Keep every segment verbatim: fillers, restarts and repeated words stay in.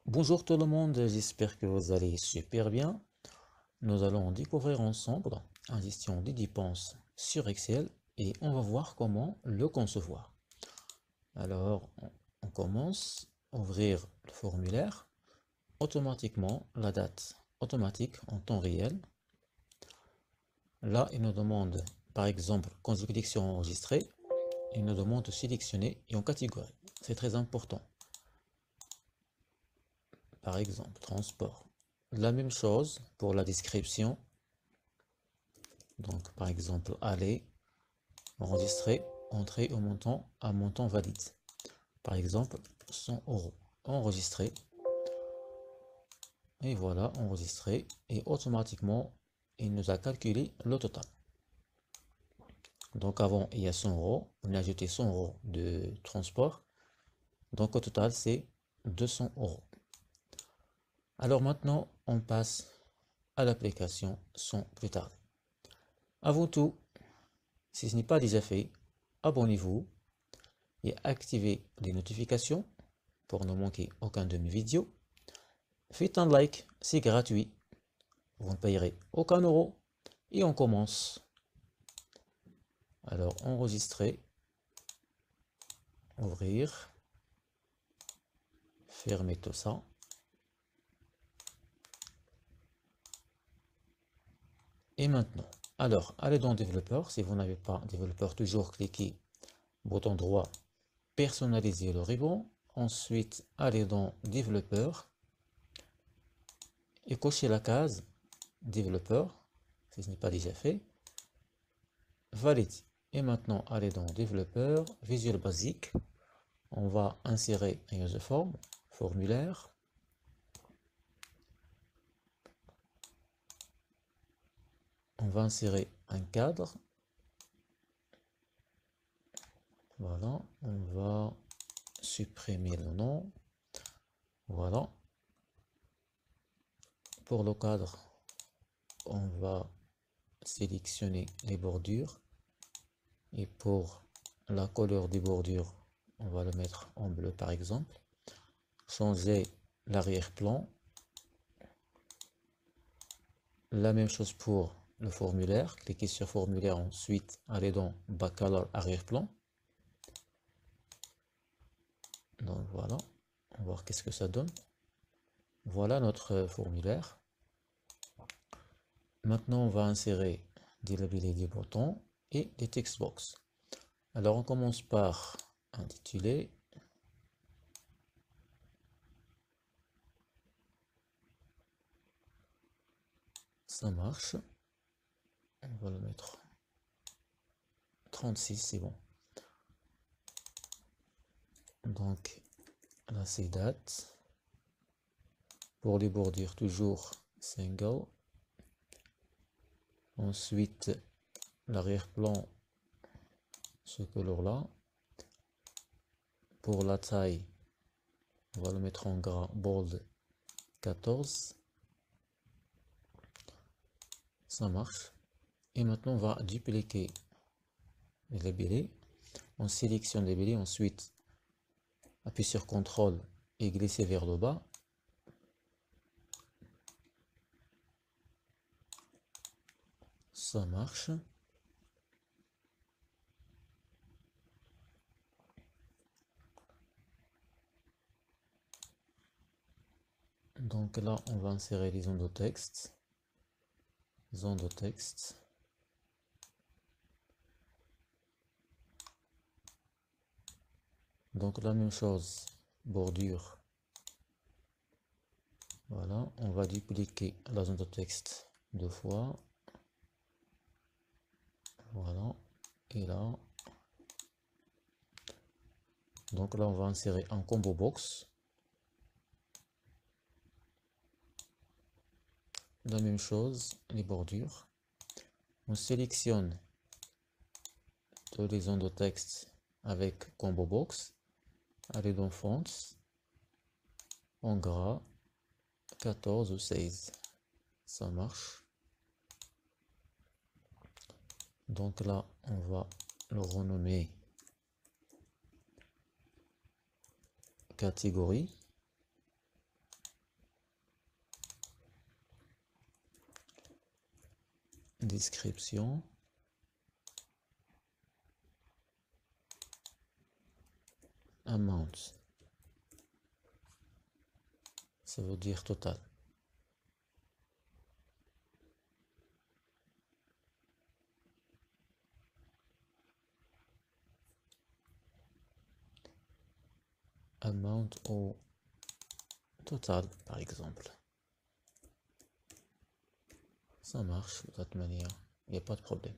Bonjour tout le monde, j'espère que vous allez super bien. Nous allons découvrir ensemble une gestion des dépenses sur Excel et on va voir comment le concevoir. Alors, on on commence, ouvrir le formulaire, automatiquement la date automatique en temps réel. Là, il nous demande, par exemple, quand je clique sur enregistrer, il nous demande de sélectionner et en catégorie. C'est très important. Par exemple, transport. La même chose pour la description. Donc, par exemple, aller, enregistrer, entrer au montant, un montant valide. Par exemple, cent euros. Enregistrer. Et voilà, enregistré. Et automatiquement, il nous a calculé le total. Donc, avant, il y a cent euros. On a ajouté cent euros de transport. Donc, au total, c'est deux cents euros. Alors maintenant, on passe à l'application sans plus tarder. Avant tout, si ce n'est pas déjà fait, abonnez-vous et activez les notifications pour ne manquer aucun de mes vidéos. Faites un like, c'est gratuit. Vous ne payerez aucun euro. Et on commence. Alors, enregistrer, ouvrir, fermer tout ça. Et maintenant, alors, allez dans développeur. Si vous n'avez pas développeur, toujours cliquez bouton droit, personnaliser le ruban. Ensuite, allez dans développeur et cochez la case développeur, si ce n'est pas déjà fait. Valide. Et maintenant, allez dans développeur, Visual Basic. On va insérer un user form, formulaire. On va insérer un cadre. Voilà, on va supprimer le nom. Voilà. Pour le cadre, on va sélectionner les bordures. Et pour la couleur des bordures, on va le mettre en bleu par exemple. Changer l'arrière-plan. La même chose pour le formulaire. Cliquez sur formulaire, ensuite allez dans Backcolor arrière-plan. Donc voilà, on va voir qu'est-ce que ça donne. Voilà notre formulaire. Maintenant, on va insérer des labels des boutons et des text box. Alors, on commence par intituler. Ça marche. On va le mettre trente-six, c'est bon. Donc, là, c'est date. Pour les bordures, toujours single. Ensuite, l'arrière-plan, ce couleur-là. Pour la taille, on va le mettre en gras bold quatorze. Ça marche. Et maintenant, on va dupliquer les labels. On sélectionne les labels, ensuite, appuie sur contrôle et glisser vers le bas. Ça marche. Donc là, on va insérer les zones de texte. Zone de texte. Donc la même chose, bordure. Voilà, on va dupliquer la zone de texte deux fois. Voilà, et là. Donc là, on va insérer un combo box. La même chose, les bordures. On sélectionne tous les zones de texte avec combo box. Allez dans fonts, en gras, quatorze ou seize. Ça marche. Donc là, on va le renommer catégorie. description, amount, ça veut dire total. Amount au total, par exemple. Ça marche de cette manière, il n'y a pas de problème.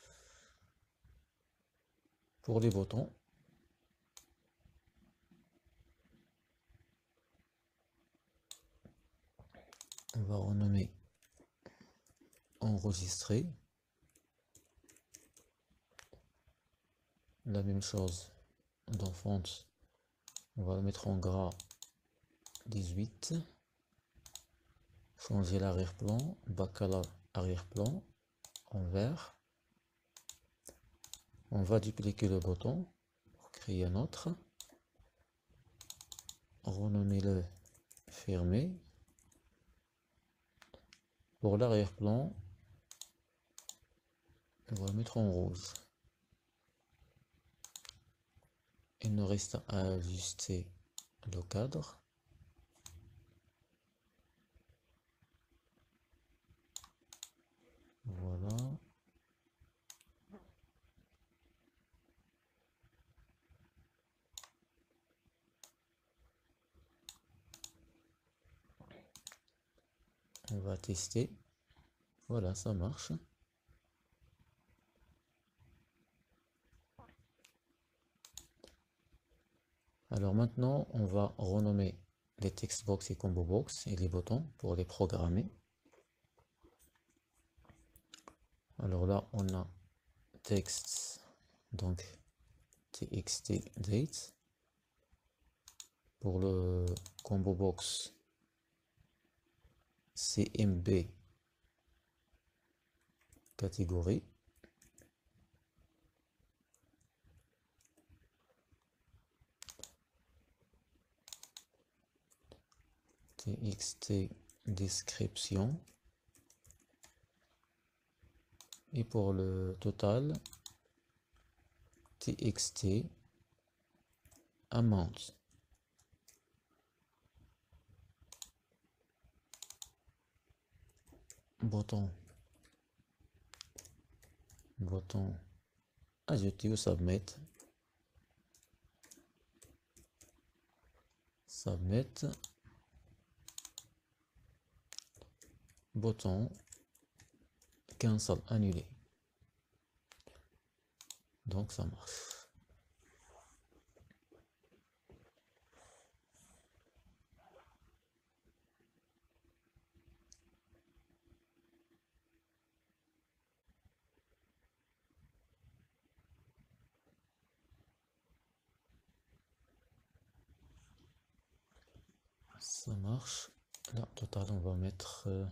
Pour les boutons, on va renommer enregistrer. La même chose dans font, on va le mettre en gras dix-huit. Changer l'arrière-plan, backcolor arrière-plan en vert. On va dupliquer le bouton pour créer un autre. Renommer-le fermé. Pour l'arrière-plan, on va le mettre en rouge. Il nous reste à ajuster le cadre. Voilà. On va tester. Voilà, ça marche. Alors maintenant, on va renommer les textbox et combo box et les boutons pour les programmer. Alors là, on a texte, donc txt date. Pour le combo box, cmb catégorie. Txt description. Et pour le total, txt amount. Bouton. Bouton ajouter ou submit. Submit. Bouton cancel, annuler. Donc ça marche. Ça marche. Là, total, on va mettre euh,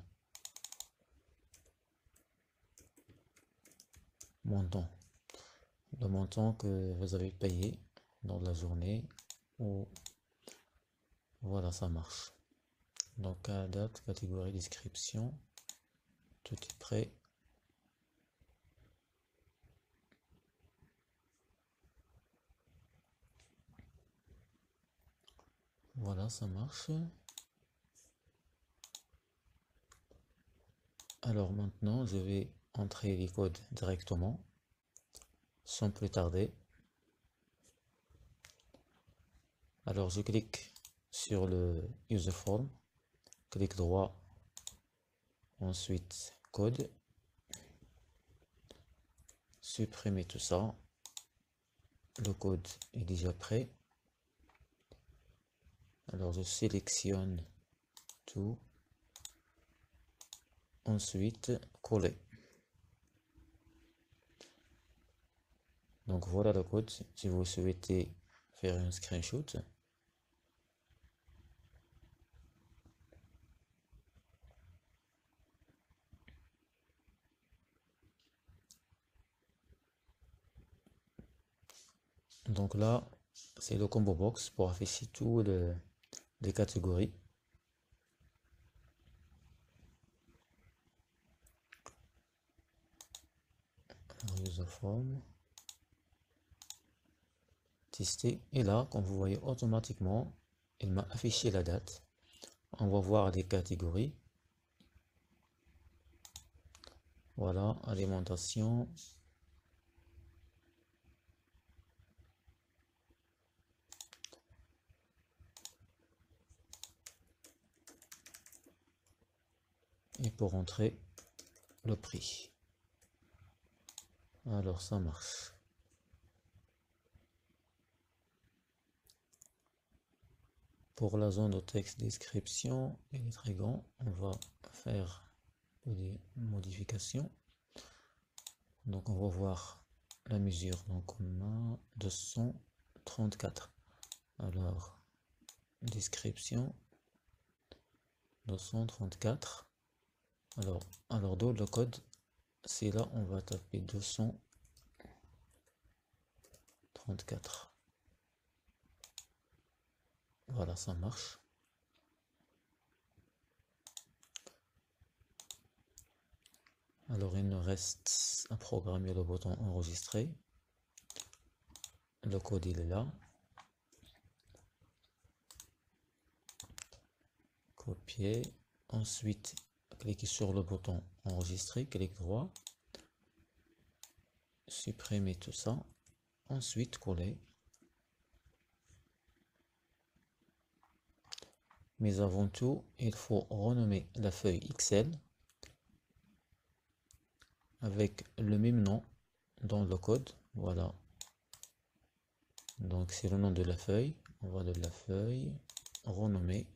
montant. Le montant que vous avez payé dans la journée. Ou voilà, ça marche. Donc, à date, catégorie, description. Tout est prêt. Voilà, ça marche. Alors maintenant, je vais entrer les codes directement, sans plus tarder. Alors, je clique sur le user form, clic droit, ensuite code, supprimer tout ça. Le code est déjà prêt. Alors, je sélectionne tout. Ensuite, coller. Donc, voilà le code. Si vous souhaitez faire un screenshot, donc là, c'est le combo box pour afficher toutes le, les catégories. user form, tester, et là, comme vous voyez, automatiquement, il m'a affiché la date. On va voir les catégories. Voilà, alimentation. Et pour entrer le prix. Alors ça marche. Pour la zone de texte description, il est très grand. On va faire des modifications. Donc on va voir la mesure. Donc on a deux cent trente-quatre. Alors description deux cent trente-quatre. Alors, alors dans le code, c'est là on va taper deux cent trente-quatre. Voilà, ça marche. Alors il nous reste à programmer le bouton enregistrer. Le code il est là. Copier. Ensuite, cliquez sur le bouton enregistrer, clic droit. Supprimer tout ça. Ensuite, coller. Mais avant tout, il faut renommer la feuille Excel avec le même nom dans le code. Voilà. Donc c'est le nom de la feuille. On va de la feuille renommer.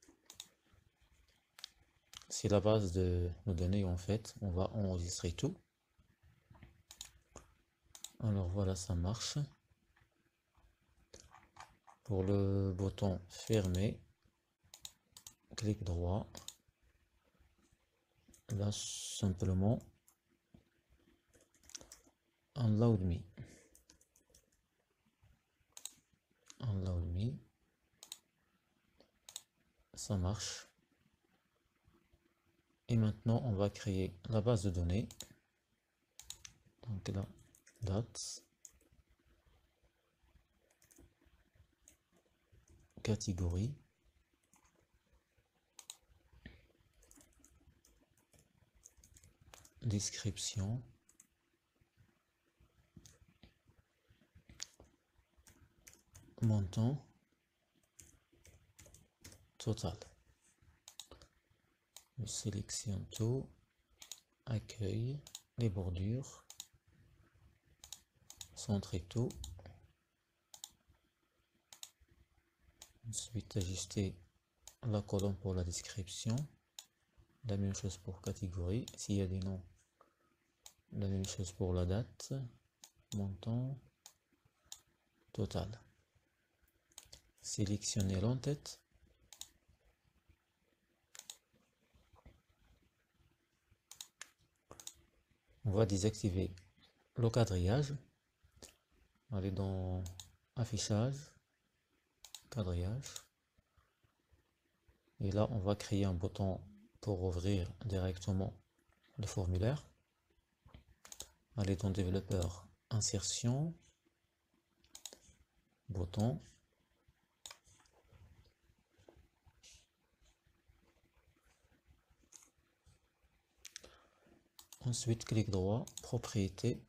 C'est la base de nos données en fait. On va enregistrer tout. Alors voilà, ça marche. Pour le bouton fermer, clic droit. Là simplement Unload me. Unload me. Ça marche. Et maintenant, on va créer la base de données. Donc là, date, catégorie, description, montant, total. Je sélectionne tout, accueil, les bordures, centrer tout. Ensuite, ajuster la colonne pour la description. La même chose pour catégorie. S'il y a des noms, la même chose pour la date, montant, total. Sélectionner l'entête. On va désactiver le quadrillage. Aller dans affichage, quadrillage. Et là, on va créer un bouton pour ouvrir directement le formulaire. Aller dans développeur, insertion, bouton. Ensuite, clic droit, propriété.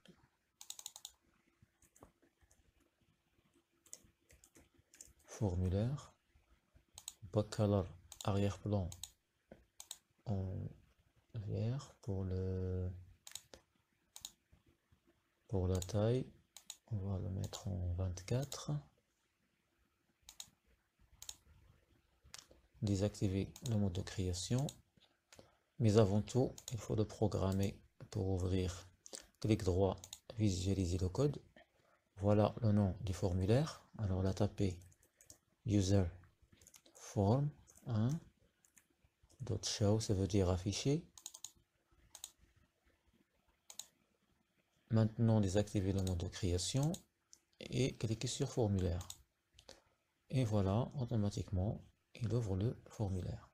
Formulaire. Backcolor arrière-plan en vert pour le pour la taille. On va le mettre en vingt-quatre. Désactiver le mode de création. Mais avant tout, il faut le programmer pour ouvrir. Clic droit, visualiser le code. Voilà le nom du formulaire. Alors là, tapez user form un dot show, ça veut dire afficher. Maintenant, désactiver le mode de création et cliquez sur formulaire. Et voilà, automatiquement, il ouvre le formulaire.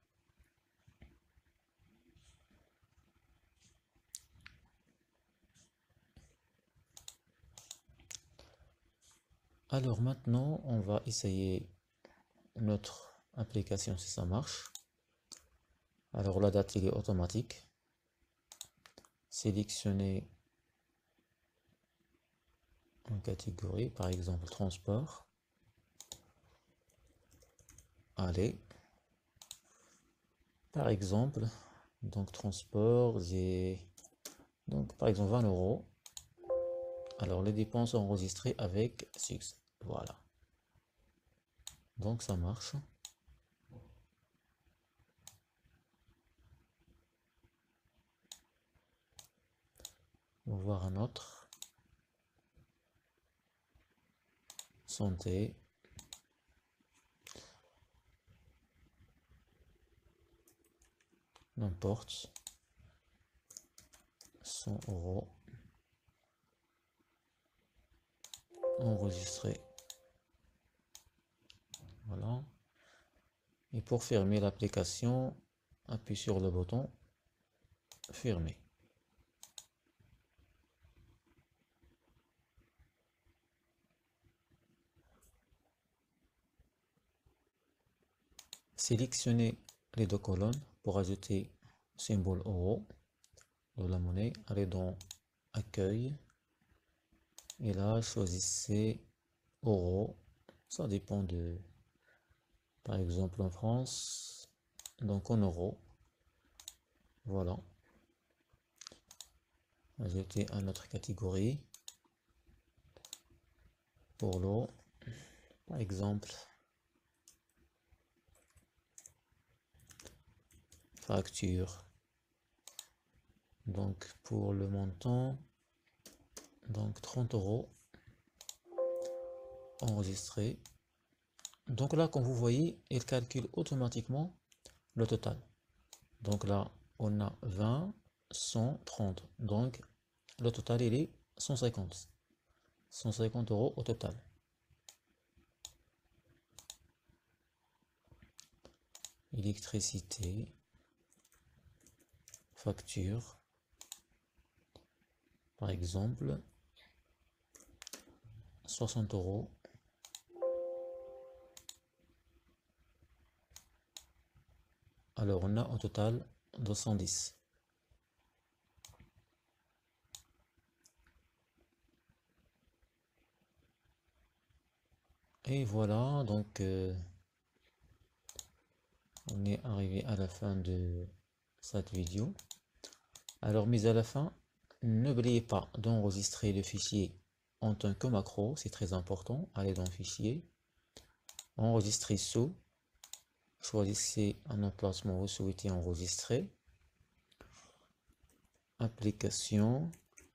Alors maintenant, on va essayer notre application si ça marche. Alors la date, il est automatique. Sélectionnez une catégorie, par exemple transport. Allez. Par exemple, donc transport, j'ai donc par exemple vingt euros. Alors les dépenses enregistrées avec succès. Voilà. Donc ça marche. On va voir un autre. Santé. N'importe. cent euros. Enregistré. Voilà. Et pour fermer l'application, appuie sur le bouton fermer. Sélectionnez les deux colonnes pour ajouter symbole euro de la monnaie. Allez dans accueil et là choisissez euro. Ça dépend de, par exemple en France, donc en euros. Voilà. Ajouter une autre catégorie pour l'eau, par exemple facture. Donc pour le montant, donc trente euros enregistré. Donc là, comme vous voyez, il calcule automatiquement le total. Donc là, on a vingt, cent trente. Donc le total, il est cent cinquante. cent cinquante euros au total. Électricité, facture, par exemple, soixante euros. Alors on a au total deux cent dix. Et voilà, donc euh, on est arrivé à la fin de cette vidéo. Alors, mais à la fin, n'oubliez pas d'enregistrer le fichier en tant que macro, c'est très important. Allez dans Fichier, enregistrer sous, choisissez un emplacement où vous souhaitez enregistrer, application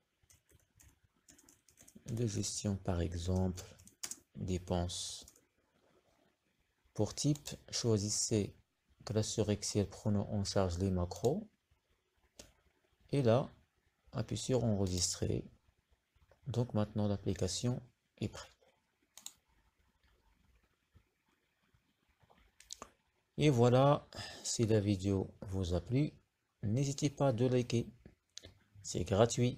de gestion par exemple, dépenses. Pour type, choisissez classeur Excel prenant en charge les macros. Et là, appuyez sur enregistrer. Donc maintenant l'application est prête. Et voilà, si la vidéo vous a plu, n'hésitez pas de liker. C'est gratuit.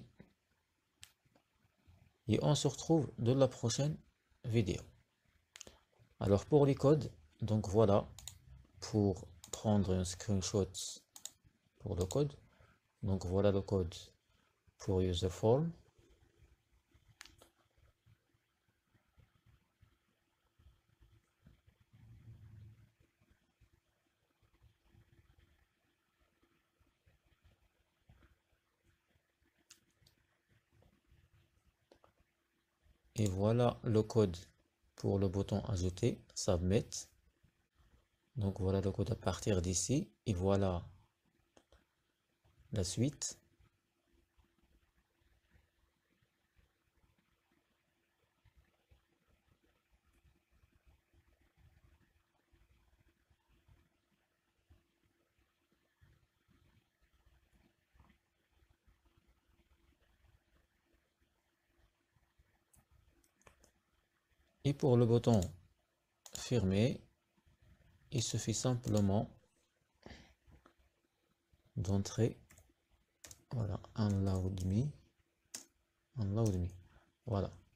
Et on se retrouve dans la prochaine vidéo. Alors pour les codes, donc voilà, pour prendre un screenshot pour le code. Donc voilà le code pour user form. Et voilà le code pour le bouton ajouter, submit. Donc voilà le code à partir d'ici. Et voilà la suite. Et pour le bouton fermer, il suffit simplement d'entrer, voilà, unload me, unload me, voilà.